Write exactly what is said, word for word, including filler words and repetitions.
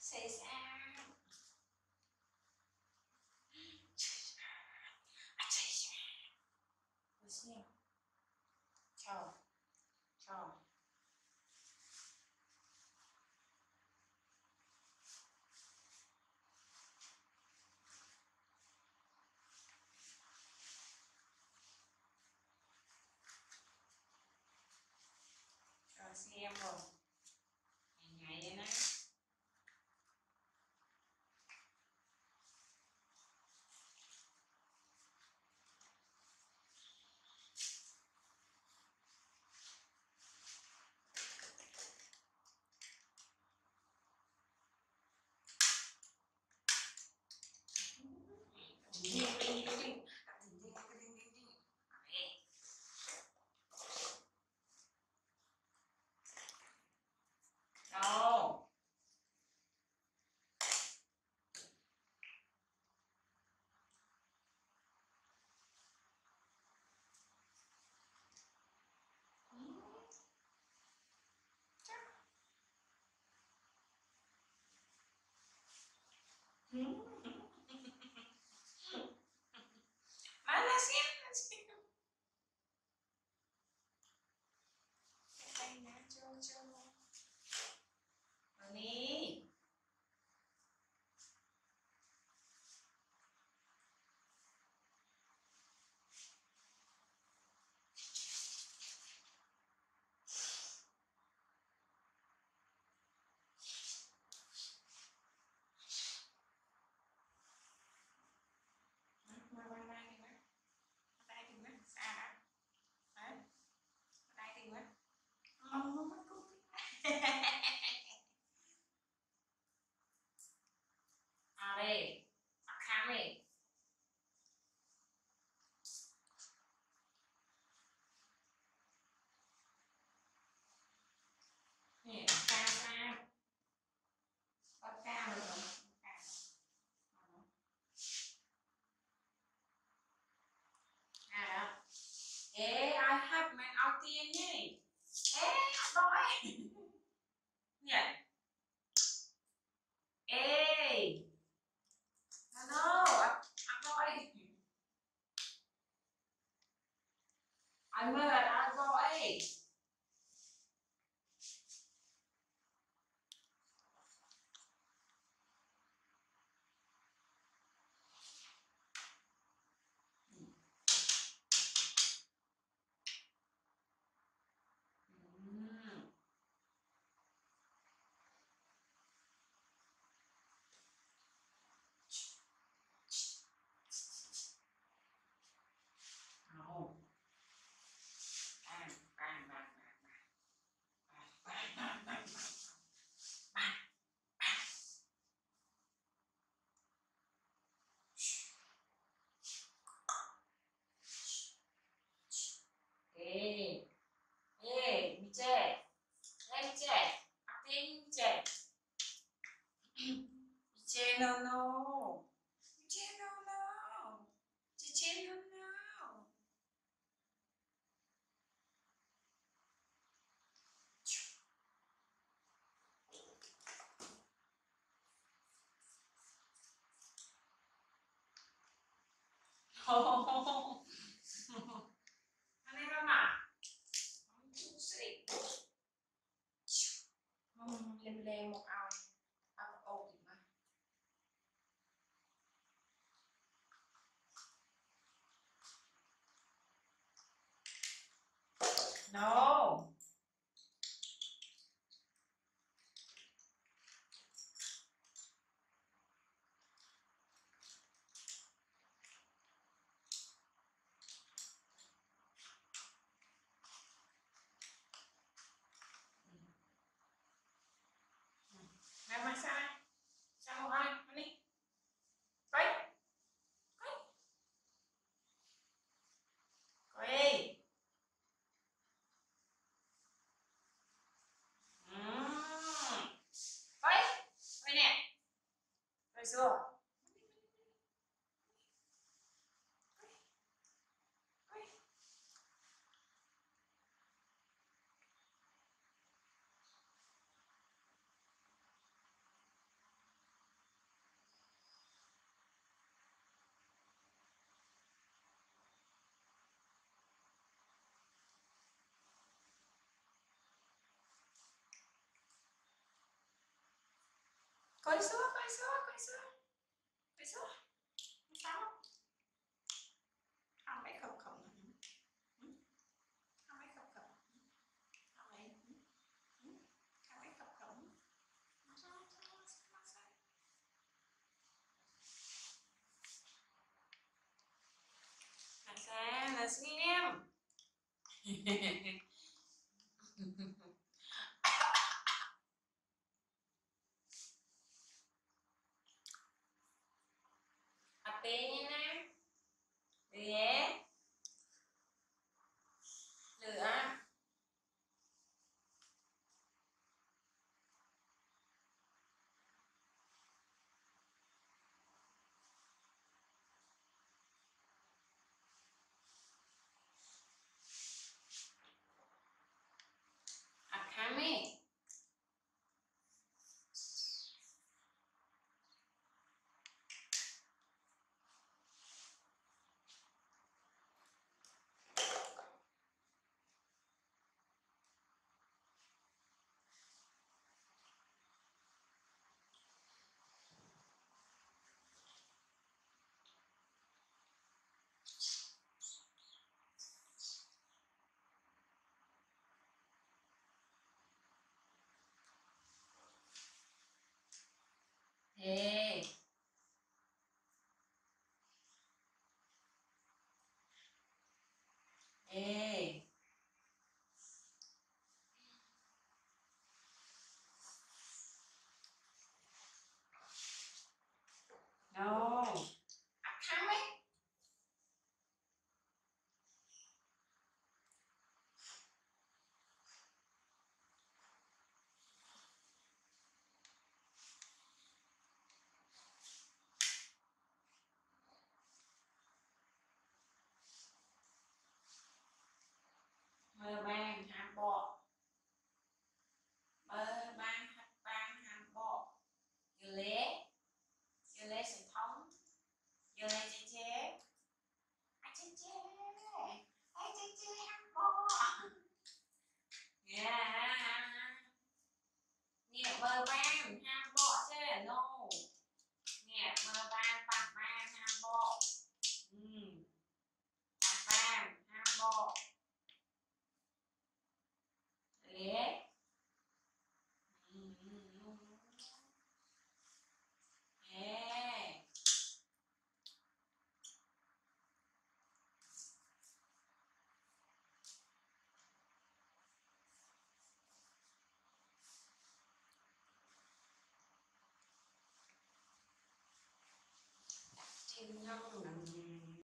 Xì xa. Cho, cho. Cho xem rồi. Nhảy nhảy đây nè. Đâu. Mana sih? Tay cho cho. Doni. Qua bên đây đi má. Đây đi má, xa đã. Đấy. Đây đi má. Mong nó mất cút. À đây. Mặc khám đi. Nè, xa xa. Bắt ca được rồi. À đó. Ê, ai hát mẹ ao tiền nhỉ? Ê, đói. Nhỉ? Ê. Hello, ăn đói. Anh mơ là ăn đói. Ê, ê, mi chè, ê mi chè, ăn đi mi chè, mi chè no no, mi chè no no, mi chè no no. Oh, anh em làm à? Lên lên một ao, ao một ô thì mà. No. Làm massage. Sao không ai? Ăn đi. Quay. Quay. Quay. Cúi xuống, cúi xuống, cúi xuống, cúi xuống. Không sao. Không phải không không. Không phải không không. Không phải. Không phải không không. Massage là xem. Artinya lihat lihat kami hey hey no kami mơ ban ham bộ mơ ban ban ham bộ dưa lé dưa lé truyền thống dưa lé chế chế ai chế chế ai chế chế ham bộ yeah nè mơ ban ham bộ chứ no nè mơ ban ban ban ham bộ ừ ban ban ham bộ lé ừ ừ ừ yeah trên nhau